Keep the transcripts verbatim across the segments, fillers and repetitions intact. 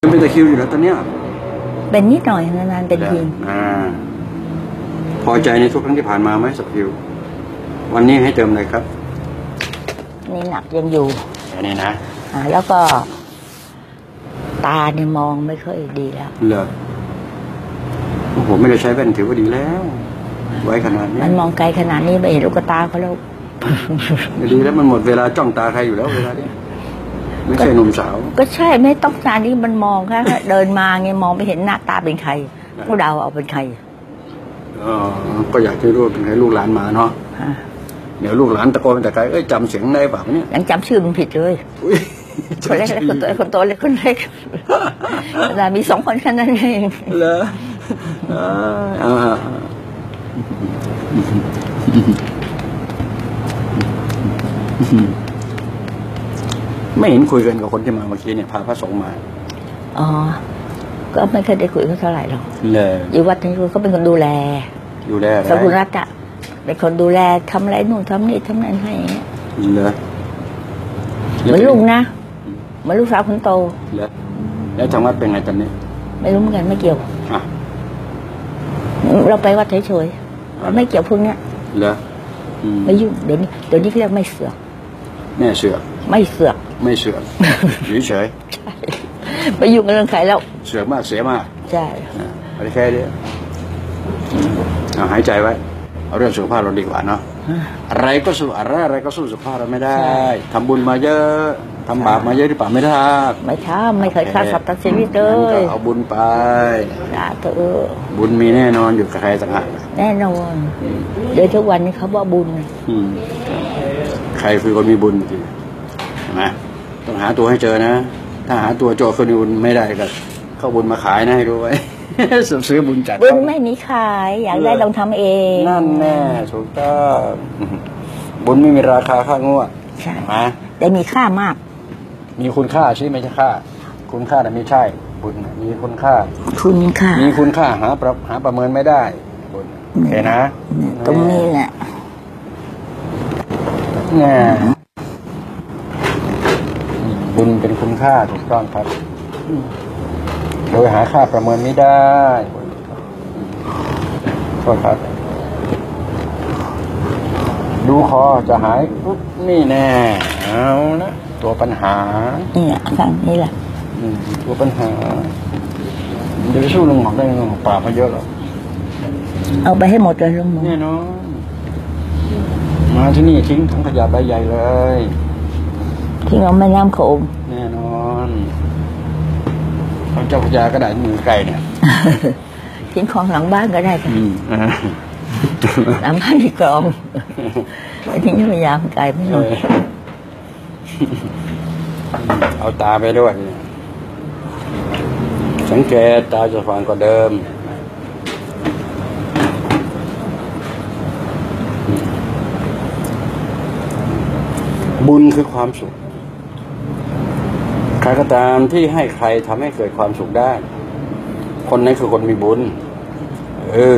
เป็นตะคริวอยู่แล้วตอนเนี้ยเป็นนิดหน่อยนานๆเป็นทีอ่าพอใจในทุกครั้งที่ผ่านมาไหมสักคิววันนี้ให้เติมอะไรครับนี่หนักยังอยู่อันนี้นะอ่าแล้วก็ตาเนี่ยมองไม่ค่อยดีแล้วเหรอผมไม่ได้ใช้แว่นถือว่าดีแล้วไว้ขนาดนี้มันมองไกลขนาดนี้ไม่เห็นลูกตาเขาแล้วดีแล้วมันหมดเวลาจ้องตาใครอยู่แล้วเวลานี้ไม่ใช่หนุ่มสาวก็ใช่ไม่ต้องการที่มันมองแค่เดินมาไงมองไปเห็นหน้าตาเป็นใครก็เดาเอาเป็นใครอ๋อก็อยากจะรู้เป็นใครลูกหลานมาเนาะเดี๋ยวลูกหลานตะโกนแต่ไกลเอ้ยจำเสียงได้เปล่าเนี่ยยังจำชื่อมันผิดเลยคนเล็กคนโตคนโตเล็กคนเล็กแต่มีสองคนแค่นั้นเองเหรออ่าไม่เห็นคุยกันกับคนที่มาเมื่อกี้เนี่ยพาพระสงฆ์มาอ๋อก็ไม่เคยได้คุยเขาเท่าไหร่หรอกเลยอยู่วัดนี้เขาเป็นคนดูแลดูแลสกุลรัตน์อะเป็นคนดูแลทำอะไรนู่นทำนี่ทำนั่นให้เลยเหมือนลูกนะเหมือนลูกสาวคนโตแล้วแล้วทางวัดเป็นไงตอนนี้ไม่รู้เหมือนกันไม่เกี่ยวเราไปวัดเฉยๆเราไม่เกี่ยวพวกเนี้ยเหรอไม่ยุ่งเดี๋ยวนี้เดี๋ยวนี้เรียกไม่เสือกแม่เสือกไม่เสือกไม่เสือกอยู่เฉยไม่ยุ่งกับเรื่องใครแล้วเสือกมากเสียมากใช่อะไรแค่นี้เอาหายใจไว้เอาเรื่องสุขภาพเราดีกว่าเนาะอะไรก็สู้อะไรอะไรก็สู้สุขภาพเราไม่ได้ทำบุญมาเยอะทำบาปมาเยอะหรือเปล่าไม่ได้ไม่ทำไม่เคยฆ่าสัตว์ตัดชีวิตเลยเอาบุญไปสาธุบุญมีแน่นอนอยู่กับใครต่างหากแน่นอนเดี๋ยวทุกวันนี้เขาว่าบุญใครคือคนมีบุญจริงนะต้องหาตัวให้เจอนะถ้าหาตัวโจคนมีบุญไม่ได้ก็เข้าบุญมาขายนะให้รู้ไว้ซื้อบุญจัดบุญไม่มีขายอยากได้ต้องทำเองนั่นแน่ถูกต้องบุญไม่มีราคาค่างวดใช่แต่มีค่ามากมีคุณค่าใช่ไม่ใช่ค่าคุณค่าแต่ไม่ใช่บุญมีคุณค่าคุณค่ามีคุณค่าหาประหาประเมินไม่ได้บุญโอเคนะตรงนี้แหละเนี่ยบุญเป็นคุณค่าถูกต้องครับโดยหาค่าประเมินไม่ได้โทษครับดูคอจะหายปุ๊บนี่แน่เอาละตัวปัญหานี่แหละฝั่งนี้แหละตัวปัญหาเดี๋ยวสู้ลุงหมอกได้ลุงหมอกปราบมาเยอะหรอเอาไปให้หมดเลยลุงหมอกแน่นอนมาที่นี่ทิ้งทั้งขยะใบใหญ่เลยทิ้งเอาแม่น้ำโขงแน่นอนเขาเจ้าพญาก็ได้มือไก่เนี่ยทิ้งของหลังบ้านก็ได้ค่ะหลังบ้านที่กรองไปทิ้งพญาไก่ไม่หมดเอาตาไปด้วยสังเกตตาจะฟังกว่าเดิมบุญคือความสุขใครก็ตามที่ให้ใครทำให้เกิดความสุขได้คนนั้นคือคนมีบุญเออ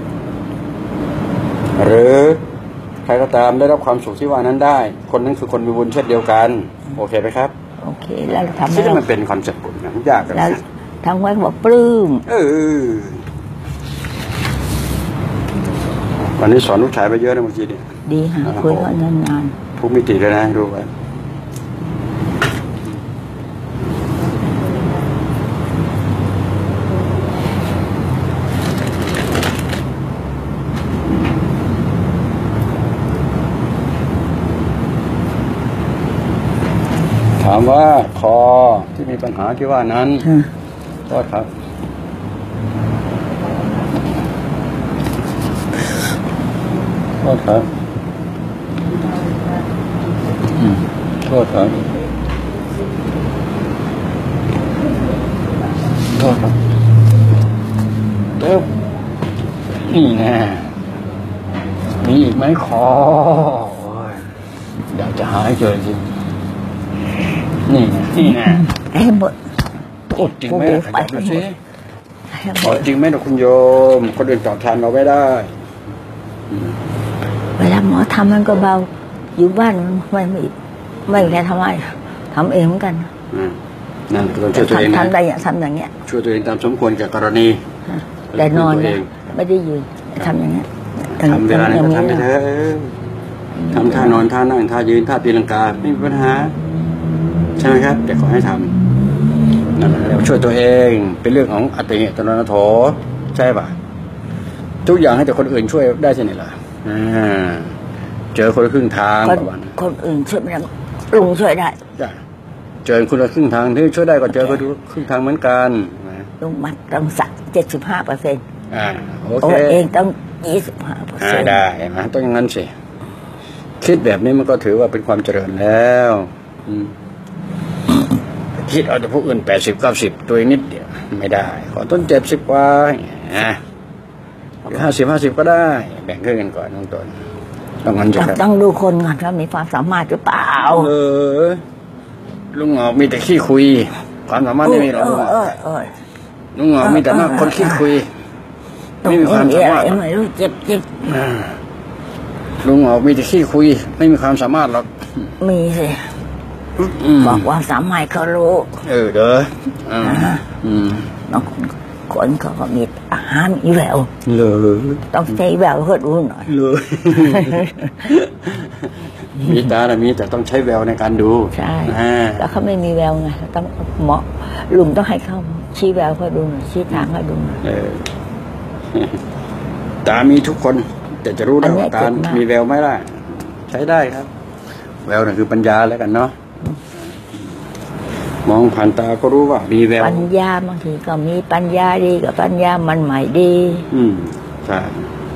หรือใครก็ตามได้รับความสุขที่ว่านั้นได้คนนั้นคือคนมีบุญเช่นเดียวกันโอเคไหมครับโอเคแล้วเราทำที่มันเป็นคอนเซ็ปต์บุญนะยากกันแล้วทำไว้บอกปลื้มเออวันนี้สอนลูกชายไปเยอะนะเมื่อกี้นี่ดีค่ะคุยกันนานๆทุกมิติเลยนะรู้ไหมถามว่าคอที่มีปัญหาที่ว่านั้นโทษครับโทษครับโทษครับโทษครับเติบนี่แน่มีอีกไหมคออยากจะหายเจอจริงนี่นี่นะไอ้หมดโอ้จริงไหมขยับดูสิโอ้จริงไหมนะคุณโยมคนอื่นตอบแทนเราไม่ได้เวลาหมอทำมันก็เบาอยู่บ้านมันไม่ไม่ไม่แค่ทำไมทำเองเหมือนกันนั่นต้องช่วยตัวเองนะทำได้อย่างทำอย่างเงี้ยช่วยตัวเองตามสมควรกับกรณีแต่นอนนะไม่ได้ยืนทำอย่างเงี้ยทำเวลาไหนก็ทำไปเถอะทำท่านอนท่านั่งท่ายืนท่าตีลังกาไม่มีปัญหาใช่ไหมครับแต่ขอให้ทำนั่นแหละช่วยตัวเองเป็นเรื่องของอัตติตโนนาโถใช่ป่ะทุกอย่างให้แต่คนอื่นช่วยได้ใช่ไหมล่ะเจอคนละครึ่งทางประมาณคนอื่นช่วยไม่ได้ลุงช่วยได้เจอคนละครึ่งทางที่ช่วยได้ก็เจอคนละครึ่งทางเหมือนกันลุงมัดต้องสักเจ็ดสิบห้าเปอร์เซ็นต์อ่าโอเคตัวเองต้องยี่สิบห้าเปอร์เซ็นต์ได้นะต้องอย่างนั้นสิคิดแบบนี้มันก็ถือว่าเป็นความเจริญแล้วคิดเอาแต่พวกอื่นแปดสิบเก้าสิบตัวเองนิดเดียวไม่ได้ขอต้นเจ็ดสิบกว่าห้าสิบห้าสิบก็ได้แบ่งครึ่งกันก่อนน้องต้นต้องงั้นจะต้องดูคนก่อนว่ามีความสามารถหรือเปล่าเออลุงหงอกมีแต่ขี้คุยความสามารถไม่มีหรอกลุงหงอกลุงหงอกมีแต่มากคนขี้คุยไม่มีความสามารถไม่รู้เจ็บเจ็บลุงหงอกมีแต่ขี้คุยไม่มีความสามารถหรอกมีสิบอกว่าสามารถเขารู้เออเด้ออืมบางคนคนเขาก็มีอาหารมีแววเลยต้องใช้แววเพื่อรู้หน่อยเลยมีตาแต่มีแต่ต้องใช้แววในการดูใช่แล้วเขาไม่มีแววไงต้องเหมาะลุงต้องให้เขาชี้แววเขาดูหน่อยชี้ทางเขาดูหน่อยตามีทุกคนแต่จะรู้ได้ว่าตามีแววไหมล่ะใช้ได้ครับแววนั่นคือปัญญาแล้วกันเนาะมองผ่านตาก็รู้ว่ามีแววปัญญาบางทีก็มีปัญญาดีกับปัญญามันใหม่ดีอืมใช่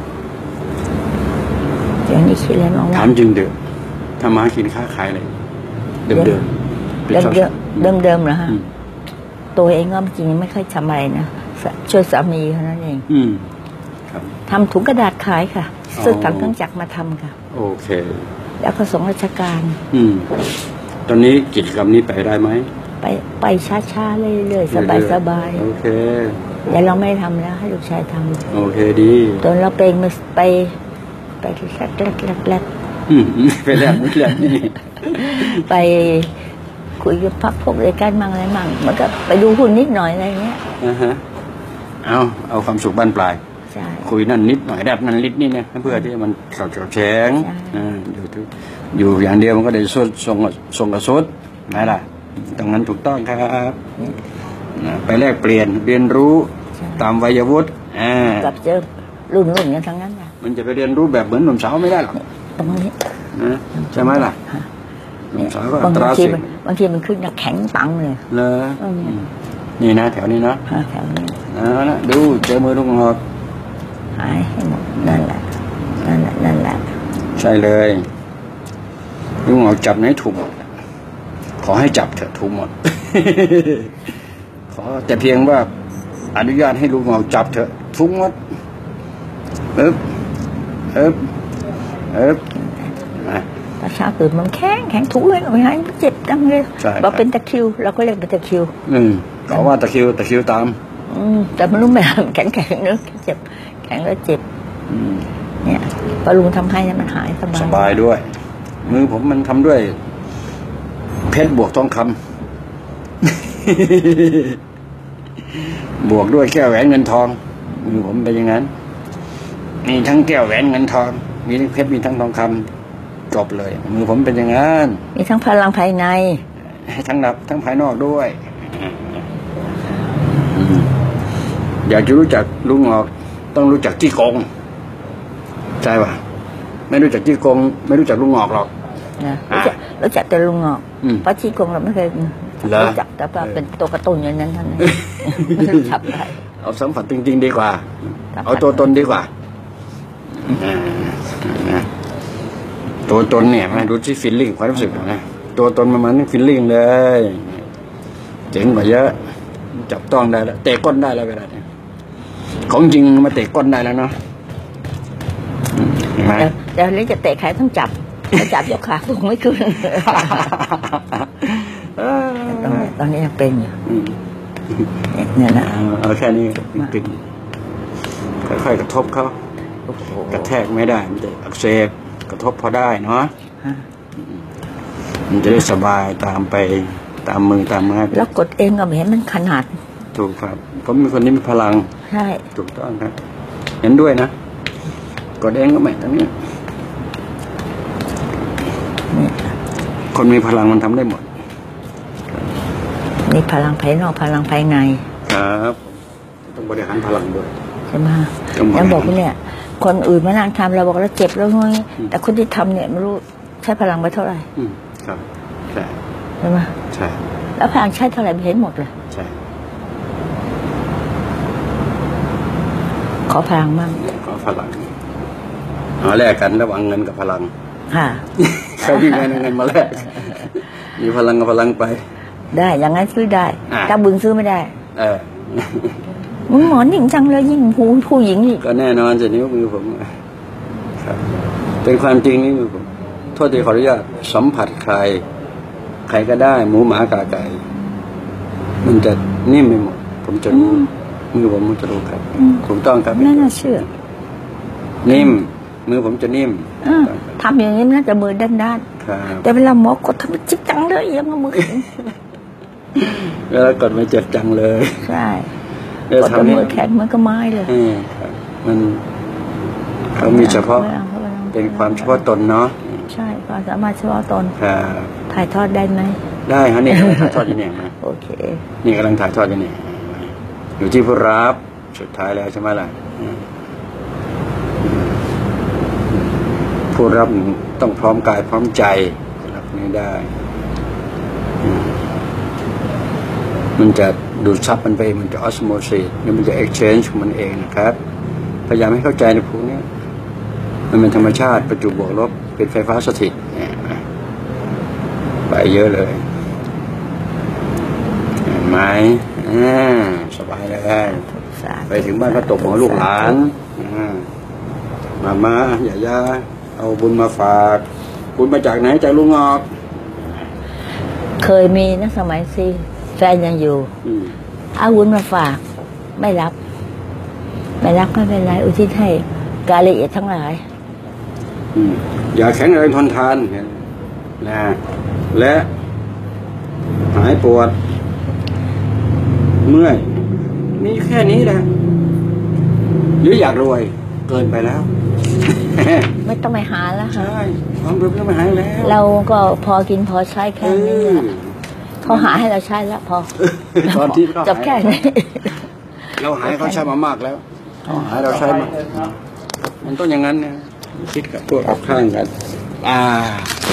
เดี๋ยวนี้คิดแล้วน้องถามจริงเด้อทำมากินค้าขายอะไรเดิมเดิมเดิมเดิมเดิมเดิมเหรอฮะตัวเองก็จริงไม่ค่อยทำอะไรนะช่วยสามีเท่านั้นเองอืมทำถุงกระดาษขายค่ะซื้อถังเครื่องจักรมาทำค่ะโอเคแล้วก็ส่งราชการอืมตอนนี้กิจกรรมนี้ไปได้ไหมไปไปช้าๆเรื่อยๆสบายๆโอเคแต่เราไม่ทำแล้วให้ลูกชายทำโอเคดีตอนเราเป็นมาไปไปแรกแรกแรกแรกไปแรกนิดแรกนี่ไปคุยกับพักพวกรายการมั่งอะไรมั่งมันก็ไปดูหุ่นนิดหน่อยอะไรเงี้ยอ่าฮะเอาเอาความสุขบ้านปลายคุยนั่นนิดหน่อยแรบนั่นนิดนี่นะเพื่อที่มันสอดแฉงอยู่อยู่อย่างเดียวมันก็ได้ส่งส่งส่งกระสุนไหมล่ะตรงนั้นถูกต้องครับไปแลกเปลี่ยนเรียนรู้ตามวัยวุฒิกับเจอรุ่นรุ่นกันทั้งนั้นนะมันจะไปเรียนรู้แบบเหมือนหนุ่มสาวไม่ได้หรอกตรงนี้ใช่ไหมล่ะหนุ่มสาวก็ตราสิบางทีมันขึ้นแข็งปังเลยเลยนี่นะแถวนี้นะแถวนี้นะดูเจอมือลุงหอกหายให้หมดนั่นแหละนั่นแหละนั่นแหละใช่เลยลุงหอกจับไหนถูกหมดขอให้จับเถอะถูกหมดขอแต่เพียงว่าอนุญาตให้ลุงหอกจับเถอะทุกหมดเอ๊บเอ๊บเอ๊บตาชาตื่นมันแข็งแข็งทุกเลยไม่หายเจ็บจังเลยบอกเป็นตะคิวเราก็เรียกเป็นตะคิวอืมเขาว่าตะคิวตะคิวตามอืมแต่มันรู้ไหมแข็งแข็งเนื้อเจ็บแข็งแล้วเจ็บเนี่ยพอลุงทำให้เนี่ยมันหายสบายสบายด้วยมือผมมันทำด้วยเพชรบวกทองคำบวกด้วยแก้วแหวนเงินทองมือผมเป็นอย่างนั้นมีทั้งแก้วแหวนเงินทองมีทั้งเพชรมีทั้งทองคำจบเลยมือผมเป็นอย่างนั้นมีทั้งพลังภายในทั้งหนักทั้งภายนอกด้วยอยากจะรู้จักลุงหอกต้องรู้จักจี้กงใช่ป่ะไม่รู้จักจี้กงไม่รู้จักลุงหอกหรอกรู้จักรู้จักแต่ลุงหอกเพราะจี้กงเราไม่เคยรู้จักแต่ว่าเป็นตัวกระตุ้นอย่างนั้นท่านไม่รู้จักอะไรเอาสัมผัสจริงๆดีกว่าเอาตัวตนดีกว่าตัวตนเนี่ยมาดูที่ฟีลลิ่งความรู้สึกนะตัวตนมันมันฟีลลิ่งเลยเจ๋งกว่าเยอะจับต้องได้แล้วเตะก้นได้แล้วเวลาเนี่ยของจริงมาเตะก้นได้แล้วเนาะเห็นไหมเดี๋ยวนี้จะเตะใครต้องจับจับยกขาคงไม่ขึ้นตอนนี้ยังเป็นอยู่เนี่ยนะเอาแค่นี้ปิดค่อยๆกระทบเขากระแทกไม่ได้มันจะอักเสบกระทบพอได้เนาะมันจะได้สบายตามไปตามมือตามไม้แล้วกดเองก็ไม่เห็นมันขนาดถูกครับผมเป็นคนนี้มีพลังใช่ถูกต้องครับเห็นด้วยนะกดเองก็ไม่ตรงนี้คนมีพลังมันทำได้หมดมีพลังภายนอกพลังภายในครับต้องบริหารพลังด้วยใช่ไหมแล้วบอกว่าเนี่ยคนอื่นมานั่งทำเราบอกเราเจ็บแล้วงแต่คนที่ทำเนี่ยไม่รู้ใช้พลังไปเท่าไหร่ครับใช่ใช่ไหมใช่แล้วพลังใช้เท่าไหร่เห็นหมดเลยใช่ขอพลังมั่งขอพลังเอาแลกกันระหว่างเงินกับพลังค่ะเขามีเงินเงินมาแลกมีพลังกับพลังไปได้อย่างนั้นซื้อได้ถ้าบึงซื้อไม่ได้เออมึงหมอนหญิงจังเลยยิ่งผู้ผู้หญิงอีกก็แน่นอนจะนิ้วมือผมครับเป็นความจริงนี่มือผมโทษทีขออนุญาตสัมผัสใครใครก็ได้หมูหมากาไก่มันจะนิ่มไปหมดผมจะรู้มือผมมันจะรู้ครับถูกต้องครับน่าเชื่อนิ่มมือผมจะนิ่มทำอย่างนี้น่าจะมือด้านด้านแต่เวลาหมอกดทำจิ๊กจังเลยยังมือเวลากดไม่เจ็บจังเลยใช่กดมือแข็งมันก็ไม้เลยมันเขามีเฉพาะเป็นความเฉพาะตนเนาะใช่ความสามารถเฉพาะตนถ่ายทอดได้ไหมได้ฮะนี่ถ่ายทอดยังไงนะโอเคนี่กำลังถ่ายทอดยังไงอยู่ที่ผู้รับสุดท้ายแล้วใช่ไหมล่ะผู้รับต้องพร้อมกายพร้อมใจรับนี้ได้มันจะดูดซับมันไปมันจะออสโมซิสนี่มันจะเอ็กชแนนจ์มันเองนะครับพยายามให้เข้าใจในพวกนี้มันเป็นธรรมชาติประจุบวกลบเป็นไฟฟ้าสถิตไปเยอะเลยเห็นไหมสบายเลยไปถึงบ้านก็ตบหัวลูกหลานมามาอย่าย่าเอาบุญมาฝากบุญมาจากไหนจากลุงงอกเคยมีนะสมัยสิแฟนยังอยู่เอาบุญมาฝากไม่รับไม่รับไม่เป็นไรอุทิศให้กาละเอียดทั้งหลายอย่าแข็งแรงทนทานนะและหายปวดเมื่อยมีแค่นี้แหละหรืออยากรวยเกินไปแล้วไม่ต้องไปหาแล้วใช่ความรวยไม่หายแล้วเราก็พอกินพอใช้แค่นี้เขาหาให้เราใช้แล้วพอตอนที่จบแค่นี้เราหายเขาใช้มามากแล้วเขาหายเราใช้มามันต้องอย่างนั้นเนี่ยคิดกับพวกข้างกันอ่า